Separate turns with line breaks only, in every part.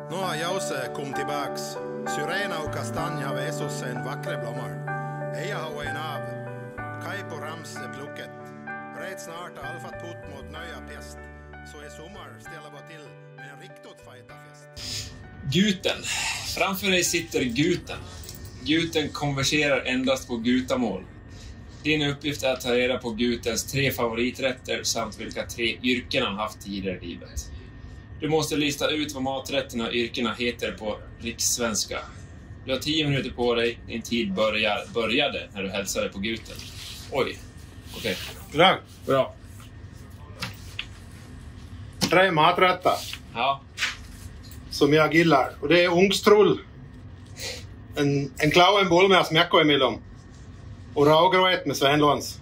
Nu har Jause kom tillbaks. Syrena och kastanja vesos en vackra blommor. Eja har en av. Kaj på rams är plucket. Rätt snart har alfat putt mot nöja pest. Så är sommar ställa bara till med en riktigt fajta fest.
Guten. Framför dig sitter Guten. Guten konverserar endast på gutamål. Din uppgift är att ta reda på Gutens 3 favoriträtter samt vilka 3 yrken han haft tidigare i livet. Du måste lista ut vad maträtterna och yrkena heter på rikssvenska. Du har 10 minuter på dig. Din tid började när du hälsade på Guten. Oj. Okej.
Bra.
Bra.
3 maträtter.
Ja.
Som jag gillar. Och det är ungstrull. En klauen boll med smäcka emellan. Och rågröt med svenlåns.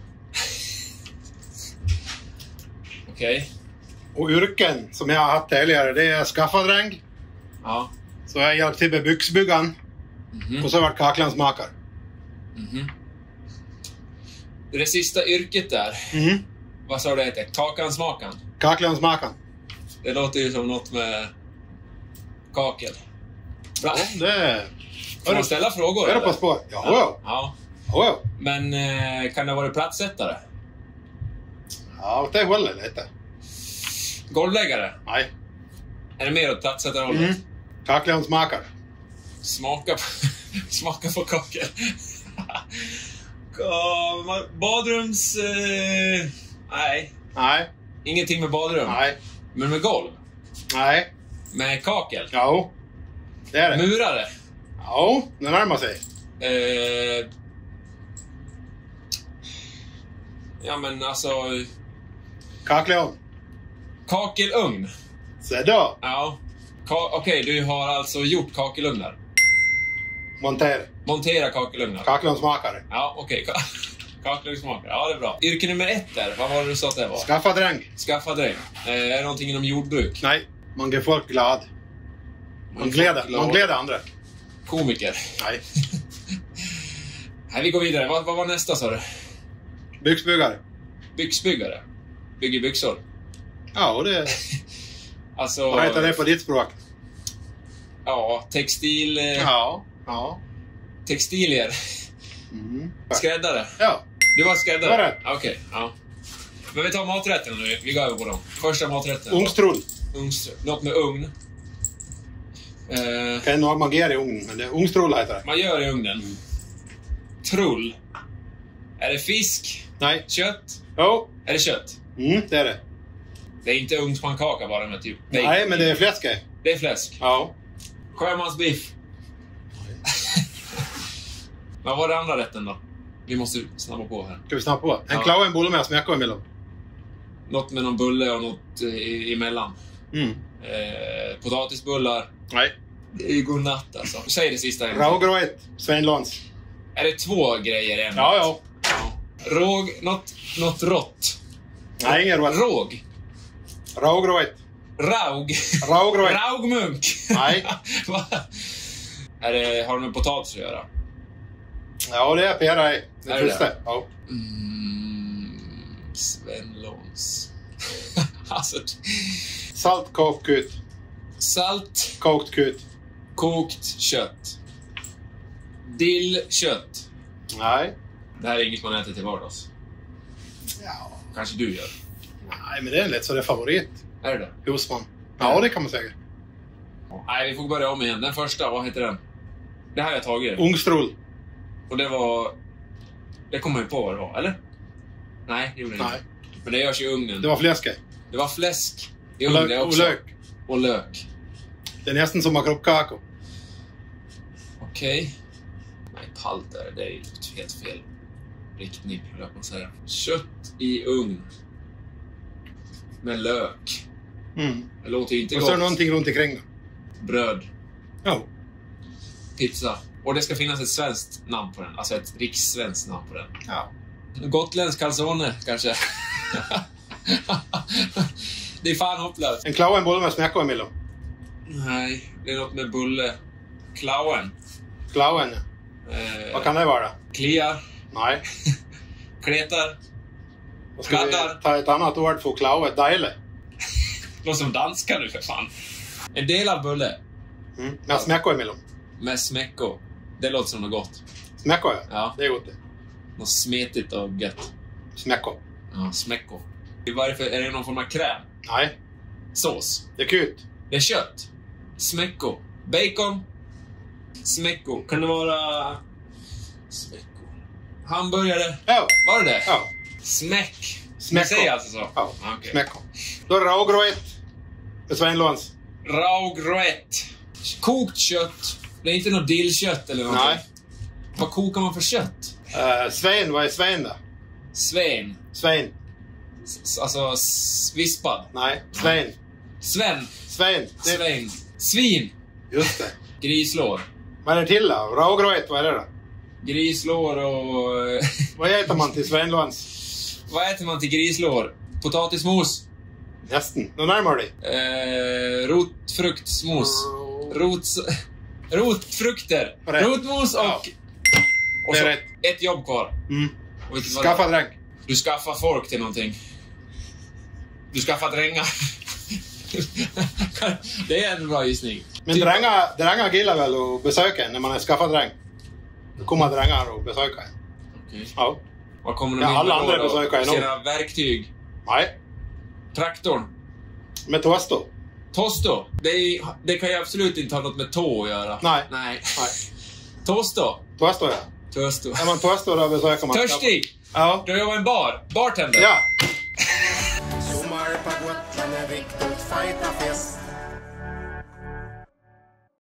Okej.
Och yrken som jag har haft tidigare, det är skaffadräng.
Ja.
Så jag hjälpt till med byxbyggan. Och så har jag varit kaklansmakare.
Det sista yrket där. Vad sa du det heter? Kakansmakan.
Kaklansmakaren.
Det låter ju som något med kakel. Bra.
Ja, det är...
Får man ställa frågor?
Är det på spår? Ja.
Ja. Men kan det vara platssättare?
Ja, det håller lite.
Golvläggare?
Nej.
Är det mer åt platssättare hållet?
Kaklansmakare.
Smaka på kakel. Badrums... Nej.
Nej.
Ingenting med badrum?
Nej.
Men med golv?
Nej.
Med kakel?
Ja. Det är det.
Murare?
Ja, det närmar sig.
Ja men alltså...
Kakelugn.
Kakelugn?
Så då.
Ja. Okej, du har alltså gjort kakelugnar? Montera kakelugnar?
Kaklansmakare.
Ja, okej. Kakelugnsmakare. Ja, det är bra. Yrke nummer 1 där. Vad var det du sa att det var?
Skaffadräng.
Skaffadräng. Är det någonting inom jordbruk?
Nej. Man ger folk glad. Man gläder andra.
Komiker?
Nej.
Nej, vi går vidare. Vad var nästa, sa du?
Byxbyggare.
Byxbyggare? Bygger byxor?
Ja, det...
Alltså...
Vad heter det på ditt språk?
Ja, textil...
Ja.
Textilier. Skräddare?
Ja.
Du var skräddare?
Var det?
Okej, ja. Men vi tar maträtten nu. Vi går över på dem. Första maträtten.
Ungstrull.
Något med ugn.
Kan nog man ger i ugnen, men det är ungstrull heter det.
Man gör i ugnen. Trull. Är det fisk?
Nej.
Kött?
Jo.
Är det kött?
Det är det.
Det är inte ugnspannkaka bara med typ...
Nej, men det är fläsk.
Det är fläsk?
Ja.
Sjömansbiff? Vad var det andra rätten då? Vi måste snabba på här.
Ska vi snabba på? En klauen boll med smäcka emellan.
Något med någon bulle och något emellan. Potatisbullar.
Nej.
Det är godnatt alltså. Säg det sista igen.
Rågröt. Svenlåns.
Är det 2 grejer än?
Ja.
Råg... Något rått.
Nej, ingen rått.
Råg.
Rågröt.
Rågröt. Raugmunk.
Nej.
Har det med potatis att göra?
Ja, det är pera i.
Det är det?
Ja.
Svenlåns. Alltså...
Salt kokt kut.
Salt.
Kokt kut.
Kokt kött. Dillkött.
Nej.
Det här är inget man äter till vardags.
Ja.
Kanske du gör.
Nej, men det är lätt så det är favorit.
Är det det?
Hos man. Ja, det kan man säga.
Nej, vi får börja om igen. Den första, vad heter den? Det här har jag tagit.
Ungstrull.
Och det var... Det kommer jag på vad det var, eller? Nej, det gjorde det inte. Men det görs i ugnen.
Det var fläsk.
Det var fläsk i ugnen också.
Och lök.
Och lök.
Det är nästan som makrokako.
Okej. Nej, palt där. Det är ju helt fel riktning, höll jag på att säga. Kött i ugn. Med lök. Det låter ju inte
och
gott.
så är det någonting runt omkring.
Bröd.
Ja.
Pizza. Och det ska finnas ett svenskt namn på den. Alltså ett rikssvenskt namn på den.
Ja.
Gotländsk calzone, kanske. Det är fan hopplöst.
En klauen boll med smäcka emellan.
Nej, det är något med bulle. Klauen.
Klauen. Vad kan det vara?
Kliar.
Nej.
Kletar.
Vad ska vi ta ett annat ord för klauet? Dejle.
Låt som danska nu för fan. En del av bulle.
Ja, smäcko emellan.
Med smäcko. Det låter som något gott.
Smäcko, ja.
Ja.
Det är gott det.
Något smetigt och gött.
Smäcko.
Ja, smäcko. Varför är det någon form av kräm?
Nej,
Sås.
det är kut.
Det är kött. Smäcko. Bacon. Smäcko. Kan det vara... Smäcko. Hamburgare.
Ja.
Var det det?
Ja.
Smäck.
Smäcko.
Du säger alltså så?
Ja,
Okej.
smäcko. Då är det rågråett. Med Svenlåns.
Raugröt. Kokt kött. Det är inte något dillkött eller något.
Nej.
Vad kokar man för kött?
Sven, vad är Sven då?
Sven.
Sven.
Alltså vispad.
Nej, Sven.
Sven.
Sven.
Sven. Svin.
Just det.
Grislår.
Vad är det till då? Rågråett, vad är det då?
Grislår och...
Vad äter man till Svenlåns?
Vad äter man till grislår? Potatismos.
Nästan. Nu närmar dig.
Rotfruktsmos. Rotfrukter.
Rätt.
Rotmos och...
Ja.
Och
Det är
så
rätt.
ett jobb kvar. Och vilket var det?
Skaffa dräng.
Du skaffar folk till någonting. Du skaffar drängar. Det är en bra gissning.
Men drängar gillar väl att besöka en när man är skaffat dräng. Då kommer drängar och besöka en.
Okej.
Ja.
Vad kommer de
Ja,
in
alla
med
andra
då?
besökare är nog.
Sina verktyg.
Nej.
Traktorn.
Med toasto.
Tosto. Det kan ju absolut inte ha något med tå att göra.
Nej.
Nej.
Nej.
Tosto.
Toasto, ja.
Tosto.
Är man toasto då besöker man...
Törstig.
Ja.
Du jobbar i en bar. Bartender.
Ja.
Sommar på Gotland är viktigt, fajta fest.